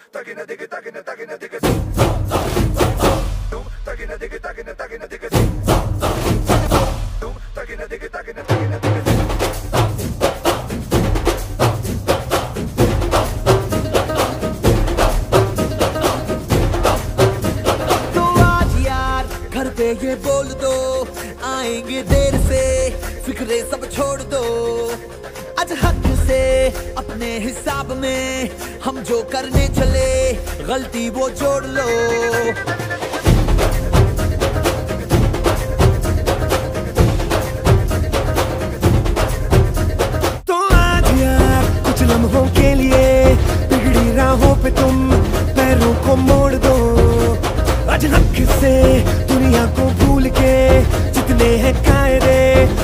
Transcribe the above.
ये बोल दो आएंगे देर से, फिक्रे सब छोड़ दो। आज हक से अपने हिसाब में हम जो करने चले, गलती वो जोड़ लो। तो आज यार कुछ लम्हों के लिए बिगड़ी राहों पे तुम पैरों को मोड़ दो। आज हक से दुनिया को भूल के जितने हैं कायदे